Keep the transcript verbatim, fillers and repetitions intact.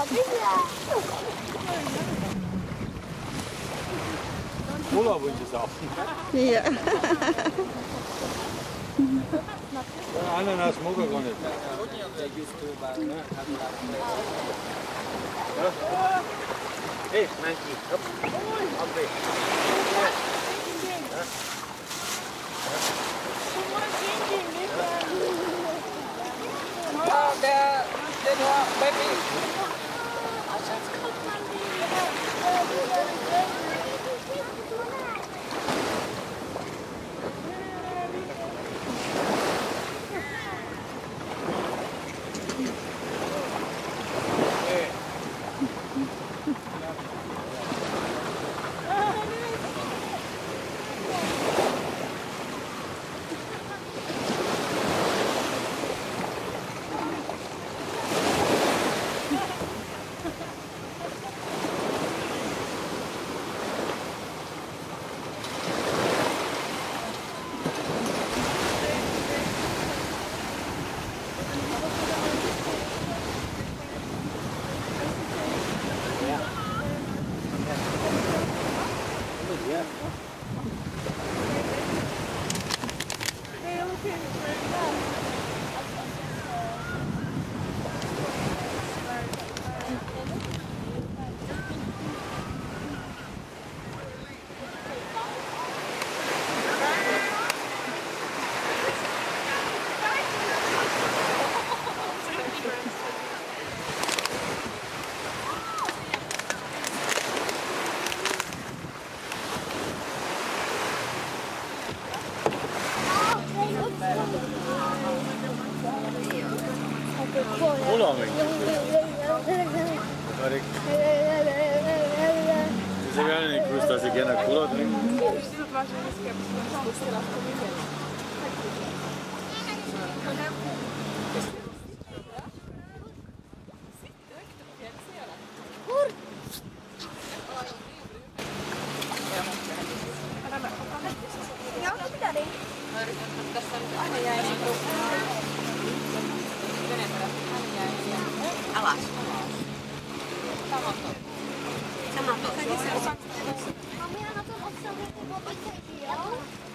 Cola wollen sie saufen. Ja. Ananas mag er gar nicht. Hey, Monkey, komm. Auf weg. Oh, der, der nur Baby. Cola weg. Sie haben ja nicht gewusst, dass ich gerne Cola trinke. Alas. Sama to. Sama to. Máme na tom obsahuje ty opice, jo?